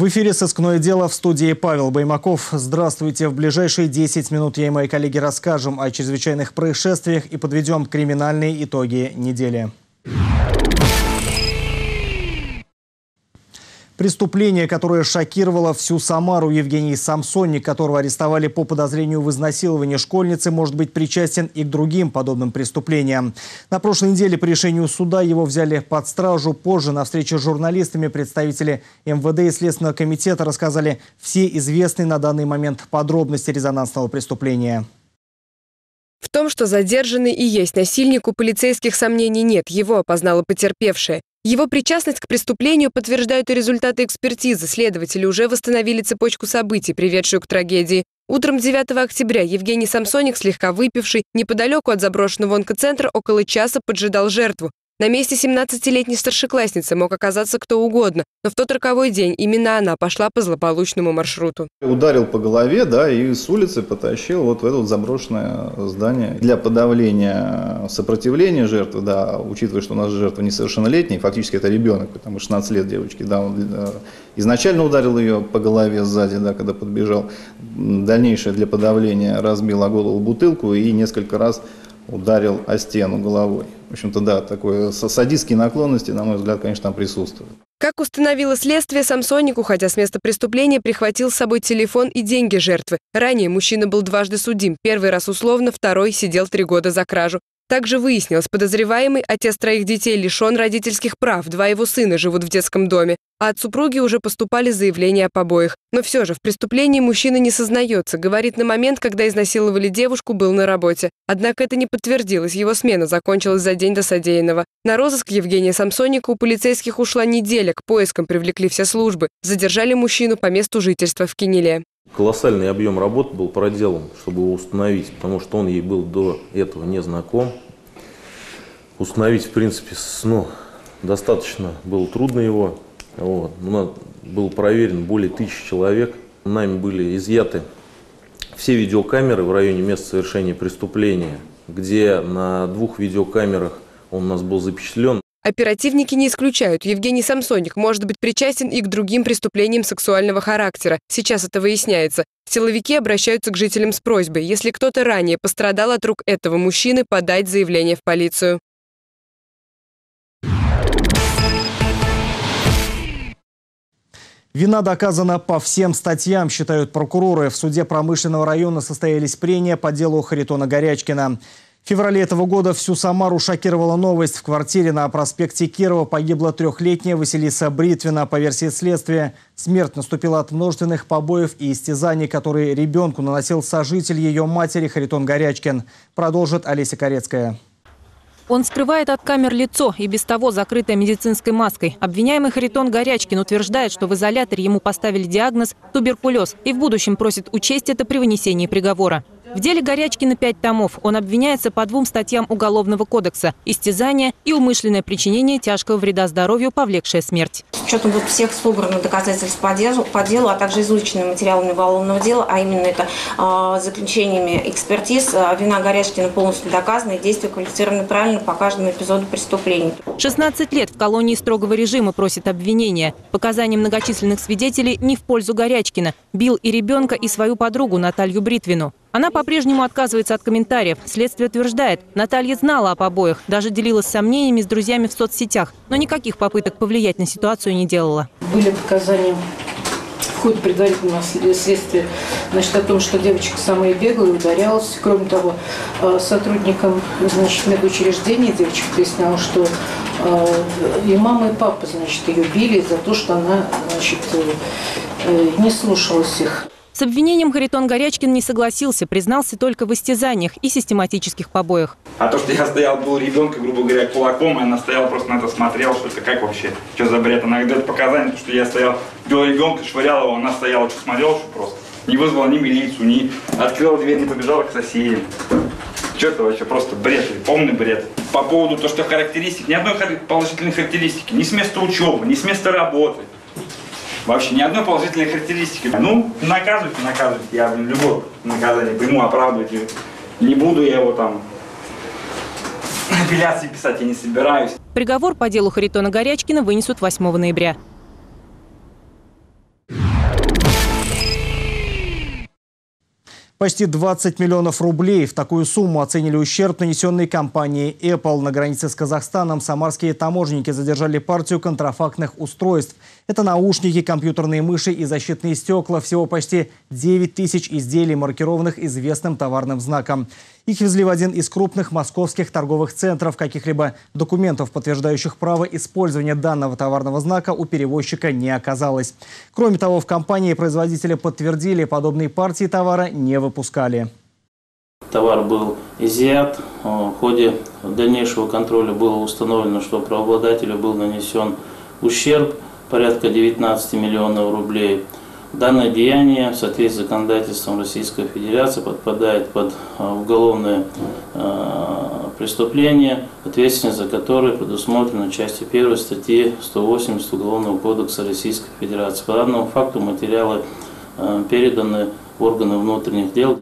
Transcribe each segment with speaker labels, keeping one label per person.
Speaker 1: В эфире «Сыскное дело», в студии Павел Баймаков. Здравствуйте. В ближайшие 10 минут я и мои коллеги расскажем о чрезвычайных происшествиях и подведем криминальные итоги недели. Преступление, которое шокировало всю Самару. Евгений Самсонник, которого арестовали по подозрению в изнасиловании школьницы, может быть причастен и к другим подобным преступлениям. На прошлой неделе по решению суда его взяли под стражу. Позже на встрече с журналистами представители МВД и Следственного комитета рассказали все известные на данный момент подробности резонансного преступления.
Speaker 2: В том, что задержанный и есть насильник, у полицейских сомнений нет. Его опознала потерпевшая. Его причастность к преступлению подтверждают и результаты экспертизы. Следователи уже восстановили цепочку событий, приведшую к трагедии. Утром 9 октября Евгений Самсонник, слегка выпивший, неподалеку от заброшенного онкоцентра около часа поджидал жертву. На месте 17-летней старшеклассницы мог оказаться кто угодно, но в тот роковой день именно она пошла по злополучному маршруту.
Speaker 3: Ударил по голове, и с улицы потащил вот в это вот заброшенное здание. Для подавления сопротивления жертвы, учитывая, что у нас жертва несовершеннолетняя, фактически это ребенок, потому что 16 лет девочки, он изначально ударил ее по голове сзади, когда подбежал. Дальнейшее для подавления разбил о голову бутылку и несколько раз ударил о стену головой. В общем-то, такое садистские наклонности, на мой взгляд, конечно, там присутствуют.
Speaker 2: Как установило следствие, Самсонник, уходя с места преступления, прихватил с собой телефон и деньги жертвы. Ранее мужчина был дважды судим. Первый раз условно, второй сидел 3 года за кражу. Также выяснилось, подозреваемый, отец 3 детей, лишен родительских прав. 2 его сына живут в детском доме. А от супруги уже поступали заявления о побоях. Но все же в преступлении мужчина не сознается. Говорит, на момент, когда изнасиловали девушку, был на работе. Однако это не подтвердилось. Его смена закончилась за день до содеянного. На розыск Евгения Самсонника у полицейских ушла неделя. К поискам привлекли все службы. Задержали мужчину по месту жительства в Кинеле.
Speaker 4: Колоссальный объем работы был проделан, чтобы его установить, потому что он ей был до этого не знаком. Установить, в принципе, достаточно было трудно его. Был проверен более 1000 человек. Нами были изъяты все видеокамеры в районе места совершения преступления, где на 2 видеокамерах он у нас был запечатлен.
Speaker 2: Оперативники не исключают, Евгений Самсонник может быть причастен и к другим преступлениям сексуального характера. Сейчас это выясняется. Силовики обращаются к жителям с просьбой, если кто-то ранее пострадал от рук этого мужчины, подать заявление в полицию.
Speaker 1: Вина доказана по всем статьям, считают прокуроры. В суде промышленного района состоялись прения по делу Харитона Горячкина. В феврале этого года всю Самару шокировала новость. В квартире на проспекте Кирова погибла 3-летняя Василиса Бритвина. По версии следствия, смерть наступила от множественных побоев и истязаний, которые ребенку наносил сожитель ее матери Харитон Горячкин. Продолжит Олеся Корецкая.
Speaker 5: Он скрывает от камер лицо и без того закрытое медицинской маской. Обвиняемый Харитон Горячкин утверждает, что в изоляторе ему поставили диагноз туберкулез и в будущем просит учесть это при вынесении приговора. В деле Горячкина 5 томов. Он обвиняется по 2 статьям Уголовного кодекса – истязание и умышленное причинение тяжкого вреда здоровью, повлекшее смерть.
Speaker 6: С учетом всех собранных доказательств по делу, а также изученными материалами уголовного дела, а именно это заключениями экспертиз, вина Горячкина полностью доказана и действия квалифицированы правильно по каждому эпизоду преступления.
Speaker 5: 16 лет в колонии строгого режима просит обвинения. Показания многочисленных свидетелей не в пользу Горячкина. Бил и ребенка, и свою подругу Наталью Бритвину. Она по-прежнему отказывается от комментариев. Следствие утверждает, Наталья знала о побоях, даже делилась сомнениями с друзьями в соцсетях, но никаких попыток повлиять на ситуацию не делала.
Speaker 7: Были показания в ходе предварительного следствия, о том, что девочка самая беглая, ударялась. Кроме того, сотрудникам, медучреждения девочка поясняла, что и мама, и папа, ее били за то, что она, не слушалась их.
Speaker 5: С обвинением Харитон Горячкин не согласился, признался только в истязаниях и систематических побоях.
Speaker 8: А то, что я стоял, был ребенком, грубо говоря, кулаком, и она стояла, просто на это смотрела, что это как вообще, что за бред. Она дает показания, что я стоял, бил ребенка, швырял его, она стояла, что смотрела, что просто. Не вызвала ни милицию, ни открыла дверь, не побежала к соседям. Что это вообще, просто бред, полный бред. По поводу того, что характеристик, ни одной положительной характеристики, ни с места учебы, ни с места работы. Вообще ни одной положительной характеристики. Наказывайте. Я, любое наказание приму, оправдывать. Не буду я его апелляции писать я не собираюсь.
Speaker 5: Приговор по делу Харитона Горячкина вынесут 8 ноября.
Speaker 1: Почти 20 миллионов рублей. В такую сумму оценили ущерб, нанесенный компанией Apple. На границе с Казахстаном самарские таможенники задержали партию контрафактных устройств. Это наушники, компьютерные мыши и защитные стекла. Всего почти 9 тысяч изделий, маркированных известным товарным знаком. Их везли в один из крупных московских торговых центров. Каких-либо документов, подтверждающих право использования данного товарного знака, у перевозчика не оказалось. Кроме того, в компании-производители подтвердили, подобные партии товара не выпускали.
Speaker 9: Товар был изъят. В ходе дальнейшего контроля было установлено, что правообладателю был нанесен ущерб порядка 19 миллионов рублей. Данное деяние в соответствии с законодательством Российской Федерации подпадает под уголовное преступление, ответственность за которое предусмотрена частью 1 статьи 180 Уголовного кодекса Российской Федерации. По данному факту материалы переданы в органы внутренних дел.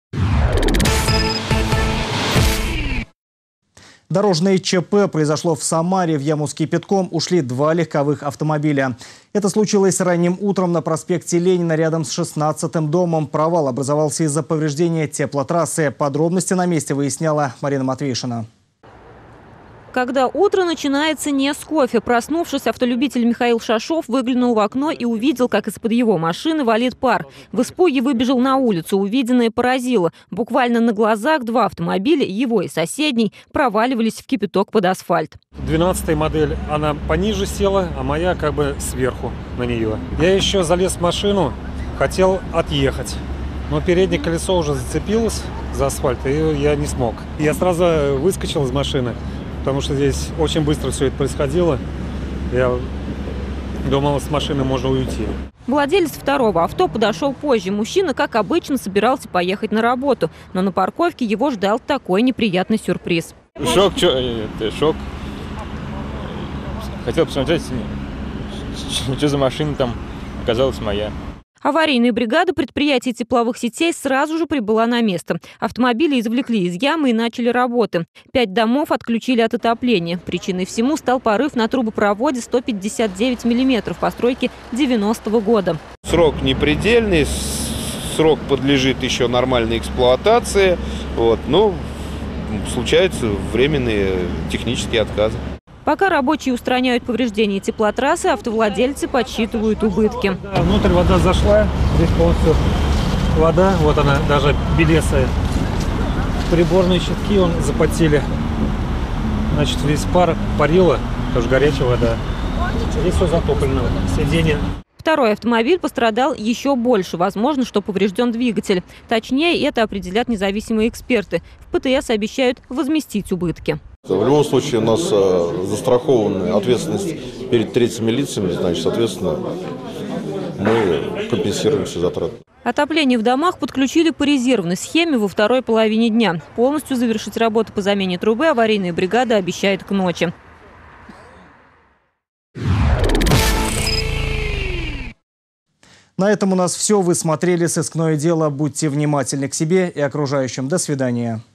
Speaker 1: Дорожное ЧП произошло в Самаре. В яму с кипятком ушли 2 легковых автомобиля. Это случилось ранним утром на проспекте Ленина рядом с 16-м домом. Провал образовался из-за повреждения теплотрассы. Подробности на месте выясняла Марина Матвейшина.
Speaker 5: Когда утро начинается не с кофе. Проснувшись, автолюбитель Михаил Шашов выглянул в окно и увидел, как из-под его машины валит пар. В испуге выбежал на улицу. Увиденное поразило. Буквально на глазах 2 автомобиля, его и соседний, проваливались в кипяток под асфальт.
Speaker 10: 12-я модель, она пониже села, а моя как бы сверху на нее. Я еще залез в машину, хотел отъехать. Но переднее колесо уже зацепилось за асфальт, и я не смог. Я сразу выскочил из машины, потому что здесь очень быстро все это происходило. Я думал, с машины можно уйти.
Speaker 5: Владелец второго авто подошел позже. Мужчина, как обычно, собирался поехать на работу. Но на парковке его ждал такой неприятный сюрприз.
Speaker 11: Шок, шок. Хотел посмотреть, что за машина там оказалась моя.
Speaker 5: Аварийная бригада предприятий тепловых сетей сразу же прибыла на место. Автомобили извлекли из ямы и начали работы. 5 домов отключили от отопления. Причиной всему стал порыв на трубопроводе 159 мм постройки 90-го года.
Speaker 12: Срок непредельный, срок подлежит еще нормальной эксплуатации. Но случаются временные технические отказы.
Speaker 5: Пока рабочие устраняют повреждения теплотрассы, автовладельцы подсчитывают убытки.
Speaker 10: Да, внутрь вода зашла, здесь полностью вода, вот она даже белесая. Приборные щитки запотели. Значит, весь пар парило, тоже горячая вода. Здесь все затоплено, сиденье.
Speaker 5: Второй автомобиль пострадал еще больше. Возможно, что поврежден двигатель. Точнее, это определят независимые эксперты. В ПТС обещают возместить убытки.
Speaker 13: В любом случае у нас застрахована ответственность перед третьими лицами, значит, соответственно, мы компенсируем все затраты.
Speaker 5: Отопление в домах подключили по резервной схеме во второй половине дня. Полностью завершить работу по замене трубы аварийная бригада обещает к ночи.
Speaker 1: На этом у нас все. Вы смотрели «Сыскное дело». Будьте внимательны к себе и окружающим. До свидания.